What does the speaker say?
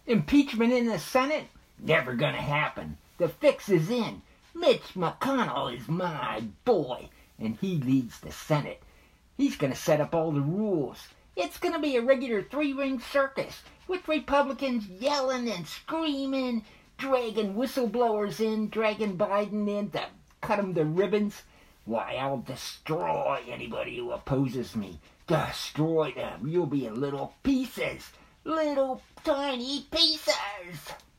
Impeachment in the Senate? Never gonna happen. The fix is in. Mitch McConnell is my boy, and he leads the Senate. He's gonna set up all the rules. It's gonna be a regular three-ring circus, with Republicans yelling and screaming, dragging whistleblowers in, dragging Biden in to cut him to ribbons. Why, I'll destroy anybody who opposes me. Destroy them. You'll be in little pieces. Little tiny pieces.